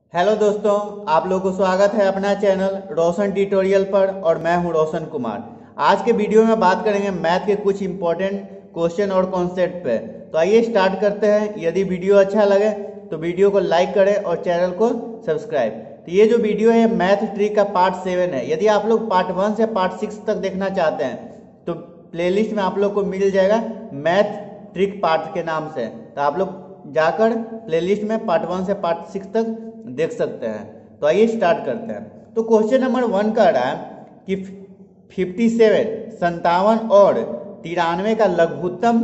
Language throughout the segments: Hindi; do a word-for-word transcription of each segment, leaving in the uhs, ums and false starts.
हेलो दोस्तों, आप लोगों को स्वागत है अपना चैनल रोशन ट्यूटोरियल पर और मैं हूं रोशन कुमार। आज के वीडियो में बात करेंगे मैथ के कुछ इंपॉर्टेंट क्वेश्चन और कॉन्सेप्ट पे। तो आइए स्टार्ट करते हैं। यदि वीडियो अच्छा लगे तो वीडियो को लाइक करें और चैनल को सब्सक्राइब। तो ये जो वीडियो है मैथ ट्रिक का पार्ट सेवन है। यदि आप लोग पार्ट वन से पार्ट सिक्स तक देखना चाहते हैं तो प्लेलिस्ट में आप लोग को मिल जाएगा मैथ ट्रिक पार्ट के नाम से। तो आप लोग जाकर प्लेलिस्ट में पार्ट वन से पार्ट सिक्स तक देख सकते हैं। तो आइए स्टार्ट करते हैं। तो क्वेश्चन नंबर वन कह रहा है कि फिफ्टी सेवन संतावन और तिरानवे का लघुत्तम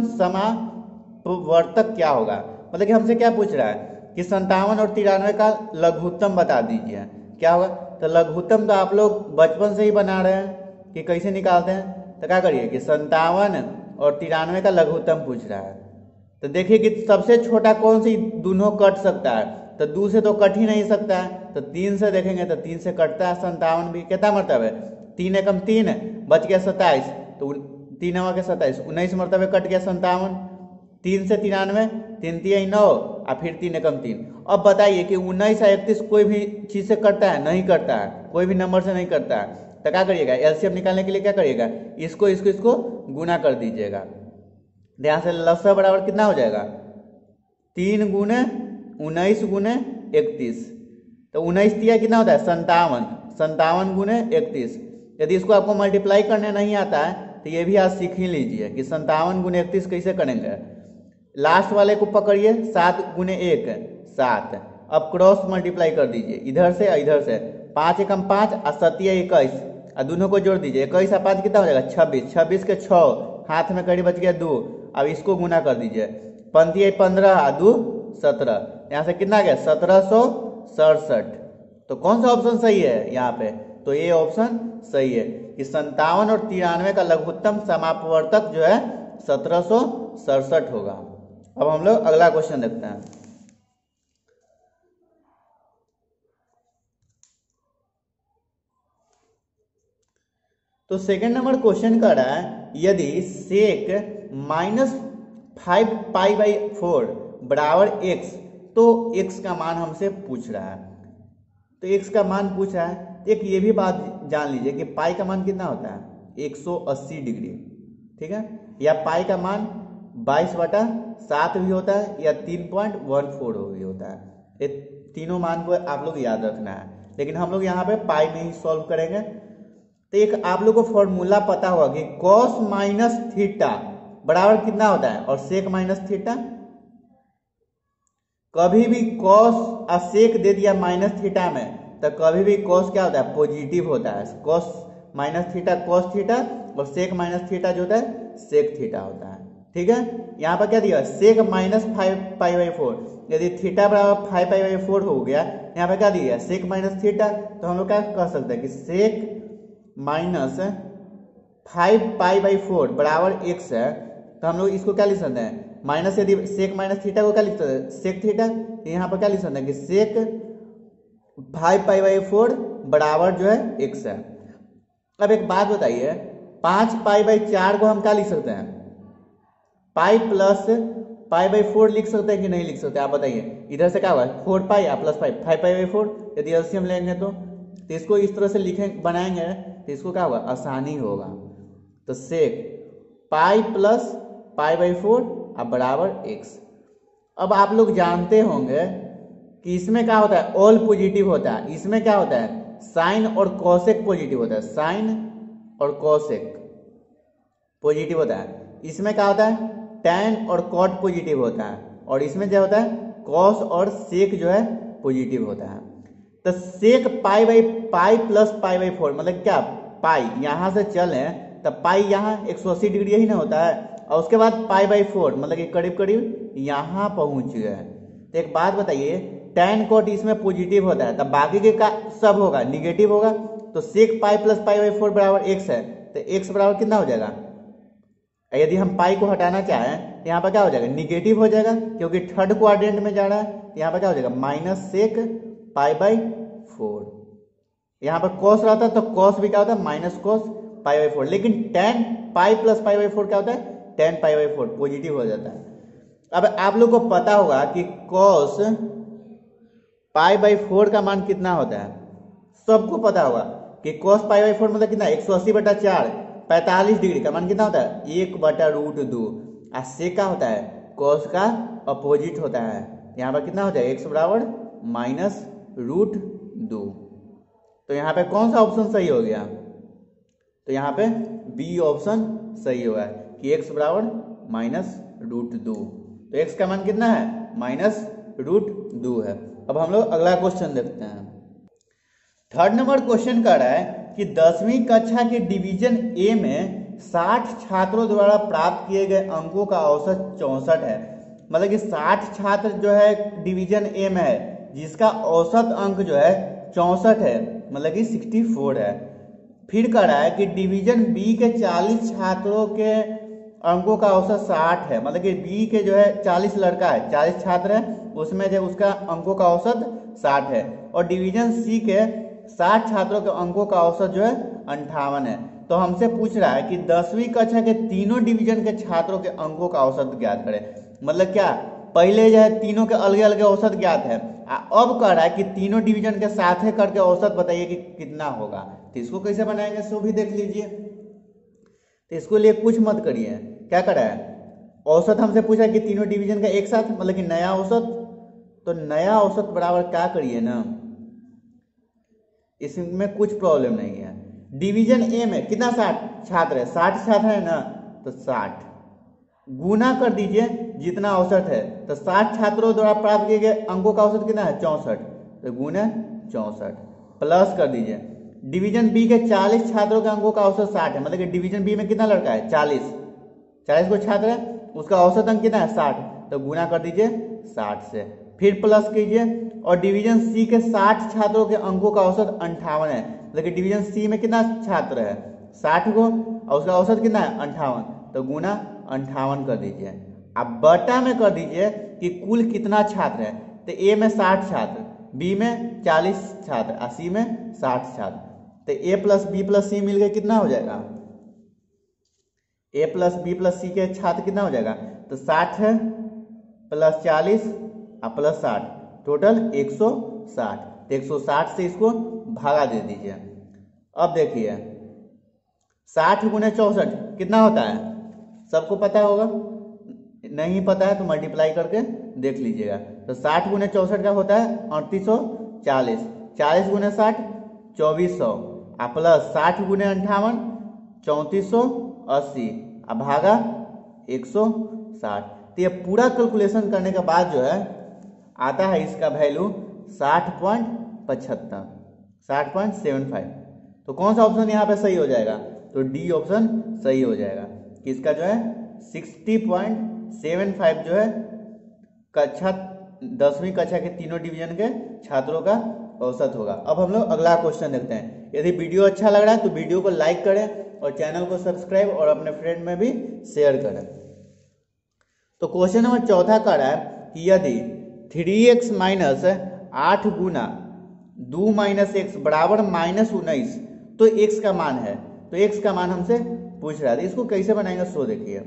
समापवर्तक क्या होगा। मतलब कि हमसे क्या पूछ रहा है कि संतावन और तिरानवे का लघुत्तम बता दीजिए क्या होगा। तो लघुत्तम तो आप लोग बचपन से ही बना रहे हैं कि कैसे निकालते हैं। तो क्या करिए कि संतावन और तिरानवे का लघुत्तम पूछ रहा है। तो देखिए कि सबसे छोटा कौन सी दोनों कट सकता है। तो दो से तो कट ही नहीं सकता है। तो तीन से देखेंगे तो तीन से कटता है संतावन भी। कितना मरतबे तीन एकम तीन बच गया सत्ताईस। तो तीन नवा के सत्ताईस उन्नीस मरतबे कट गया संतावन। तीन से तिरानवे तीन तीन नौ और फिर तीन एकम तीन। अब बताइए कि उन्नीस या इकतीस कोई भी चीज से कटता है? नहीं करता है, कोई भी नंबर से नहीं करता है। तो क्या करिएगा एलसीएम निकालने के लिए क्या करिएगा इसको इसको इसको गुना कर दीजिएगा। ध्यान से लसा बराबर कितना हो जाएगा तीन गुने उन्नीस गुने इकतीस। तो उन्नीस दिया कितना होता है संतावन। संतावन गुने इकतीस। यदि इसको आपको मल्टीप्लाई करने नहीं आता है तो ये भी आज सीख ही लीजिए कि संतावन गुने इकतीस कैसे करेंगे। लास्ट वाले को पकड़िए सात गुने एक सात। अब क्रॉस मल्टीप्लाई कर दीजिए इधर से इधर से। पाँच एकम पाँच और सत्या इक्कीस और दोनों को जोड़ दीजिए। इक्कीस और पाँच कितना हो जाएगा छब्बीस। छब्बीस के छः हाथ में कड़ी बच गया दो। अब इसको गुना कर दीजिए। पंती पंद्रह और दो सत्रह। यहाँ से कितना गया सत्रह सौ सड़सठ। तो कौन सा ऑप्शन सही है यहाँ पे? तो ये ऑप्शन सही है कि संतावन और तिरानवे का लघुत्तम समापवर्तक जो है सत्रह सौ सड़सठ होगा। अब हम लोग अगला क्वेश्चन देखते हैं। तो सेकंड नंबर क्वेश्चन कर रहा है यदि sec minus five pi by four बराबर एक्स तो एक्स का मान हमसे पूछ रहा है। तो एक्स का मान पूछ रहा है। एक ये भी बात जान लीजिए कि पाई का मान कितना होता है एक सौ अस्सी डिग्री। ठीक है, या पाई का मान बाईस बटा सात भी होता है या तीन पॉइंट वन फोर भी होता है। ये तीनों मान को आप लोग याद रखना है, लेकिन हम लोग यहाँ पे पाई में ही सॉल्व करेंगे। तो एक आप लोग को फॉर्मूला पता होगा कि कॉस माइनस थीटा बराबर कितना होता है और सेक माइनस थीटा। कभी भी कॉस और सेक दे दिया माइनस थीटा में तो कभी भी कॉस क्या होता है पॉजिटिव होता है। Cos minus theta cos theta और सेक माइनस थीटा जो होता है सेक थीटा होता है। ठीक है, यहाँ पर क्या दिया sec minus five pi by four. यदि थीटा बराबर फाइव पाई बाई फोर हो गया यहाँ पे क्या दिया सेक माइनस थीटा। तो हम लोग क्या कह सकते हैं कि sec minus five pi by four बराबर एक्स है। तो हम लोग इसको क्या लिख सकते हैं माइनस। यदि सेक माइनस थीटा को क्या लिख सकते हैं सेक थीटा। यहाँ पर क्या लिख सकते हैं कि sec five pi by four बराबर जो है एक्स है। अब एक बात बताइए पांच पाई बाई चार को हम क्या लिख सकते हैं pi plus pi by four लिख सकते हैं कि नहीं लिख सकते? आप बताइए। इधर से क्या होगा four pi plus five five pi by four. यदि एलसीएम लेंगे तो, तो इसको इस तरह से लिखे बनाएंगे तो इसको क्या होगा आसानी होगा। तो sec pi plus pi by four अब बराबर एक्स। अब आप लोग जानते होंगे कि इसमें क्या होता है ऑल पॉजिटिव होता है। इसमें क्या होता है साइन और कॉसेक पॉजिटिव होता है। साइन और कॉसेक पॉजिटिव होता है। इसमें क्या होता है टैन और कॉट पॉजिटिव होता है। और इसमें क्या होता है कॉस और सेक जो है पॉजिटिव होता है। तो sec pi by pi plus pi by four मतलब क्या पाई यहां से चले तो पाई यहाँ एक सौ अस्सी डिग्री ही ना होता है और उसके बाद पाई बाई फोर मतलब कि करीब करीब यहाँ पहुंच गए। तो एक बात बताइए टैन कोट इसमें पॉजिटिव होता है तब बाकी के का सब होगा निगेटिव होगा। तो sec pi plus pi by four बराबर एक्स है। तो एक्स बराबर कितना हो जाएगा? यदि हम पाई को हटाना चाहें तो यहाँ पर क्या हो जाएगा निगेटिव हो जाएगा क्योंकि थर्ड क्वाड्रेंट में जा रहा है। यहाँ पर क्या हो जाएगा minus sec pi by four. यहाँ पर कॉस रहता है तो कॉस भी क्या होता है minus cos pi by four. लेकिन ten pi plus pi by four क्या होता है ten pi by four positive हो जाता है। अब आप लोग को पता होगा कि कॉस पाई बाई फोर का मान कितना होता है? सबको पता होगा कि कॉस पाई बाई फोर मतलब कितना, एक सौ अस्सी बटा चार, पैंतालीस डिग्री का मान कितना होता है? एक बटा रूट दो। और सेक का होता है कॉस का अपोजिट होता है। यहाँ पर कितना हो जाएगा? एक्स बराबर माइनस रूट दो। तो यहाँ पे कौन सा ऑप्शन सही हो गया? तो यहाँ पे बी ऑप्शन सही होगा कि एक्स बराबर माइनस रूट दो। तो एक्स का मान कितना है? माइनस रूट दो है। अब हम लोग अगला क्वेश्चन देखते हैं। थर्ड नंबर क्वेश्चन कर रहा है कि दसवीं कक्षा के डिवीजन ए में साठ छात्रों द्वारा प्राप्त किए गए अंकों का औसत चौसठ है। मतलब कि साठ छात्र जो है डिवीजन ए में है, जिसका औसत अंक जो है चौसठ है, मतलब कि चौंसठ है। फिर कह रहा है कि डिवीजन बी के चालीस छात्रों के अंकों का औसत साठ है। मतलब कि बी के जो है चालीस लड़का है, चालीस छात्र है, उसमें जो उसका अंकों का औसत साठ है। और डिवीजन सी के साठ छात्रों के अंकों का औसत जो है अंठावन है। तो हमसे पूछ रहा है कि दसवीं कक्षा के तीनों डिवीजन के छात्रों के अंकों का औसत ज्ञात करें। मतलब क्या, पहले जो है तीनों के अलग अलग औसत ज्ञात है, अब कह रहा है कि तीनों डिवीजन के साथ है करके औसत बताइए कि कितना होगा। तो इसको कैसे बनाएंगे सो भी देख लीजिए। तो इसको लिए कुछ मत करिए, क्या कर रहा है, औसत हमसे पूछा कि तीनों डिवीजन का एक साथ, मतलब कि नया औसत। तो नया औसत बराबर क्या करिए ना, इसमें कुछ प्रॉब्लम नहीं है। डिवीजन ए में कितना साठ छात्र है? साठ छात्र है ना, तो साठ गुना कर दीजिए जितना औसत है। तो साठ छात्रों द्वारा प्राप्त किए गए अंकों का औसत कितना है? चौसठ। तो गुना चौसठ प्लस कर दीजिए डिवीजन बी के चालीस छात्रों के अंकों का औसत साठ है। मतलब कि डिवीजन बी में कितना लड़का है? चालीस। चालीस को छात्र है, उसका औसत अंक कितना है? साठ। तो गुना कर दीजिए साठ से, फिर प्लस कीजिए। और डिवीजन सी के साठ छात्रों के अंकों का औसत अंठावन है। लेकिन डिवीजन सी में कितना छात्र है? साठ को, और उसका औसत कितना है? अंठावन। तो गुना अंठावन कर दीजिए। अब बटा में कर दीजिए कि कुल कितना छात्र है। तो ए में साठ छात्र, बी में चालीस छात्र, और सी में साठ छात्र। तो A plus B plus C मिलकर कितना हो जाएगा? A plus B plus C के छात्र कितना हो जाएगा? तो साठ है प्लस चालीस और प्लस साठ, टोटल एक सौ साठ। तो एक सौ साठ से इसको भागा दे दीजिए। अब देखिए साठ गुने चौसठ कितना होता है? सबको पता होगा, नहीं पता है तो मल्टीप्लाई करके देख लीजिएगा। तो साठ गुने चौसठ का होता है अड़तीस सौ चालीस। चालीस गुने साठ चौबीस सौ, और प्लस साठ गुने अंठावन चौंतीस सौ अस्सी, और भागा एक सौ साठ। तो ये पूरा कैलकुलेशन करने के बाद जो है आता है इसका वैल्यू साठ पॉइंट पचहत्तर, साठ पॉइंट सेवन फाइव। तो कौन सा ऑप्शन यहाँ पे सही हो जाएगा? तो डी ऑप्शन सही हो जाएगा कि इसका जो है साठ पॉइंट सेवन फाइव जो है कक्षा दसवीं कक्षा के तीनों डिवीजन के छात्रों का औसत होगा। अब हम लोग अगला क्वेश्चन देखते हैं। यदि वीडियो अच्छा लग रहा है तो वीडियो को लाइक करें और चैनल को सब्सक्राइब और अपने फ्रेंड में भी शेयर करें। तो क्वेश्चन नंबर चौथा का रहा है कि यदि थ्री एक्स माइनस आठ गुना दो माइनस एक्स बराबर माइनस उन्नीस तो एक्स का मान है। तो एक्स का मान हमसे पूछ रहा था, इसको कैसे बनाएंगे सो देखिए।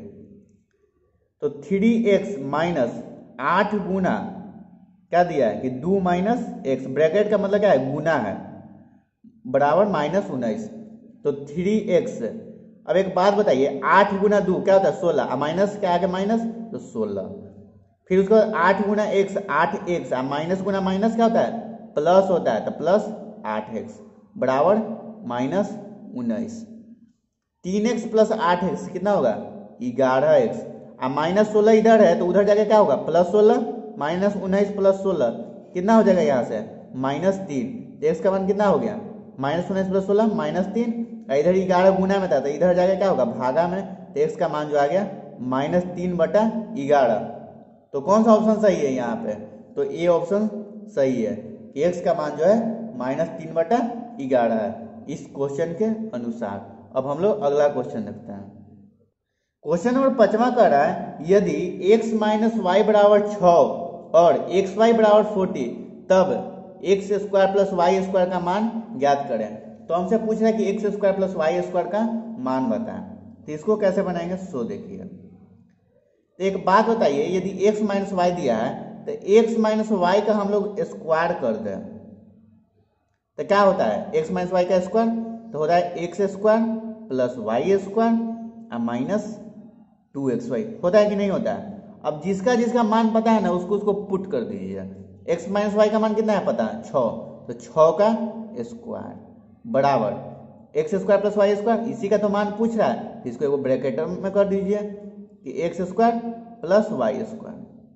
तो थ्री एक्स माइनस आठ गुना क्या दिया है कि दो माइनस एक्स, ब्रैकेट का मतलब क्या है? गुना है, बराबर माइनस उन्नीस। तो थ्री एक्स। अब एक बात बताइए, आठ गुना दो क्या होता है? सोलह, और माइनस क्या है? माइनस, तो सोलह। फिर उसके बाद आठ गुना एक्स, आठ एक्स, माइनस गुना माइनस क्या होता है? प्लस होता है, तो प्लस आठ एक्स बराबर माइनस उन्नीस। तीन एक्स प्लस आठ एक्स कितना होगा? ग्यारह एक्स, और माइनस सोलह इधर है तो उधर जाके क्या होगा? प्लस सोलह, माइनस उन्नीस प्लस सोलह कितना हो जाएगा? यहाँ से माइनस तीन। एक्स का मान कितना हो गया? माइनस उन्नीस प्लस सोलह माइनस तीन। इधर ग्यारह गुना में था तो इधर जाके क्या होगा? भागा में। तो एक्स का मान जो आ गया माइनस तीन बटा ग्यारह। तो कौन सा ऑप्शन सही है यहाँ पे? तो ए ऑप्शन सही है, एक्स का मान जो है माइनस तीन बटा ग्यारह है इस क्वेश्चन के अनुसार। अब हम लोग अगला क्वेश्चन देखते हैं। क्वेश्चन नंबर पांचवा कर रहा है यदि x माइनस वाई बराबर छः और एक्स वाई बराबर फोर्टी तब x square plus y square का मान ज्ञात करें। तो हमसे पूछ रहा है कि x square plus y square का मान बताएं। तो इसको कैसे बनाएंगे सो देखिए। तो एक बात बताइए, यदि x माइनस वाई दिया है तो एक्स माइनस वाई का हम लोग स्क्वायर कर दें तो क्या होता है, एक्स माइनस वाई का स्क्वायर तो होता है x square plus y square minus two x y, होता है कि नहीं होता है। अब जिसका जिसका मान पता है ना उसको उसको पुट कर दीजिए। एक्स माइनस वाई का मान कितना है पता है, छः, तो छः का स्क्वायर बराबर x square plus y square, इसी का तो मान पूछ रहा है, इसको एक ब्रैकेट में कर दीजिए कि x square plus y square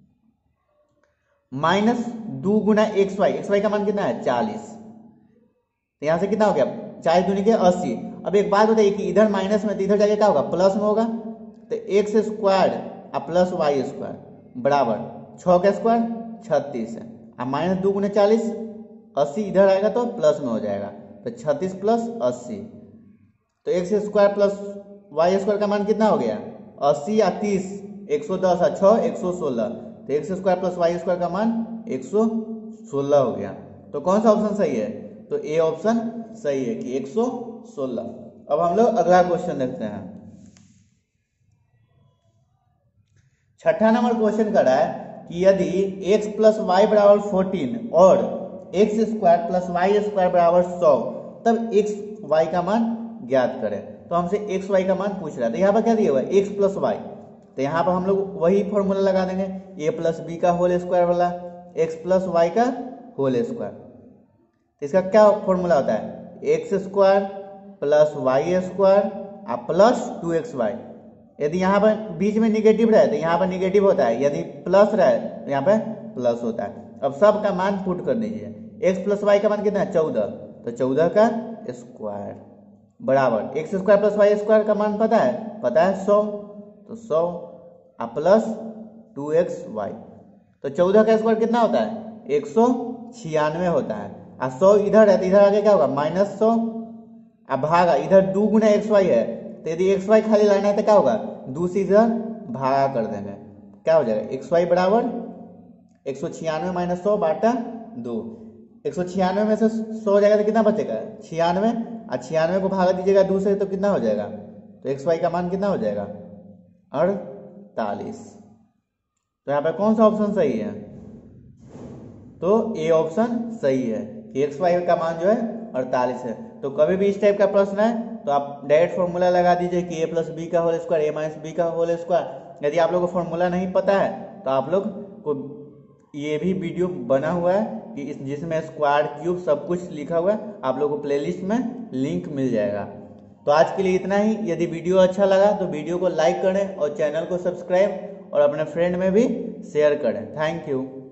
minus दो गुना एक्स वाई, एक्स वाई का मान कितना है चालीस, तो यहाँ से कितना हो गया चालीस दूनी के अस्सी। अब एक बात बताइए कि इधर माइनस में तो इधर जाके क्या होगा प्लस में होगा, तो एक्स स्क्वायर और प्लस वाई स्क्वायर बराबर छः का स्क्वायर छत्तीस है, अब माइनस दो गुना चालीस अस्सी इधर आएगा तो प्लस में हो जाएगा, तो छत्तीस प्लस अस्सी, तो x square plus y square का मान कितना हो गया अस्सी या तीस, एक सौ दस और छः एक सौ सोलह, तो x square plus y square का मान एक सौ सोलह हो गया। तो कौन सा ऑप्शन सही है, तो ए ऑप्शन सही है कि एक सौ सोलह। अब हम लोग अगला क्वेश्चन देखते हैं। छठा नंबर क्वेश्चन कर रहा है कि यदि x प्लस वाई बराबर फोर्टीन और x square plus y square बराबर सौ तब एक्स वाई का मान ज्ञात करें। तो हमसे एक्स वाई का मान पूछ रहा है, तो यहाँ पर क्या दिया हुआ है एक्स प्लस वाई, तो यहाँ पर हम लोग वही फॉर्मूला लगा देंगे ए प्लस बी का होल स्क्वायर वाला एक्स प्लस वाई का होल स्क्वायर। तो इसका क्या फॉर्मूला होता है x square plus y square plus two x y. यदि यहाँ पर बीच में निगेटिव रहे तो यहाँ पर निगेटिव होता है, यदि प्लस रहे तो यहाँ पे प्लस होता है। अब सब का मान पुट कर दीजिए, एक्स प्लस वाई का मान कितना है चौदह, तो चौदह का स्क्वायर बराबर x square plus y square का मान पता है पता है सौ, तो सौ आ प्लस टू एक्स वाई, तो चौदह का स्क्वायर कितना होता है एक सौ छियानवे होता है, आ सौ इधर है तो इधर आगे क्या होगा माइनस सौ, अब भागा इधर दो गुना एक्स वाई है, तो यदि एक्स वाई खाली लाना है तो क्या होगा दो से इधर भागा कर देंगे, क्या हो जाएगा एक्स वाई बराबर एक सौ छियानवे माइनस सौ बाटा दो, एक सौ छियानवे में से सौ हो जाएगा तो कितना बचेगा छियानवे, और छियानवे को भागा दीजिएगा दो से तो कितना हो जाएगा, तो एक्स वाई का मान कितना हो जाएगा अड़तालीस। तो यहाँ पे कौन सा ऑप्शन सही है, तो ए ऑप्शन सही है कि एक्स वाई का मान जो है अड़तालीस है। तो कभी भी इस टाइप का प्रश्न है तो आप डायरेक्ट फॉर्मूला लगा दीजिए कि ए प्लस बी का whole square a minus b का होल स्क्वायर। यदि आप लोगों को फॉर्मूला नहीं पता है तो आप लोग को ये भी वीडियो बना हुआ है कि इस जिसमें स्क्वायर क्यूब सब कुछ लिखा हुआ है, आप लोगों को प्लेलिस्ट में लिंक मिल जाएगा। तो आज के लिए इतना ही। यदि वीडियो अच्छा लगा तो वीडियो को लाइक करें और चैनल को सब्सक्राइब और अपने फ्रेंड में भी शेयर करें। Thank you.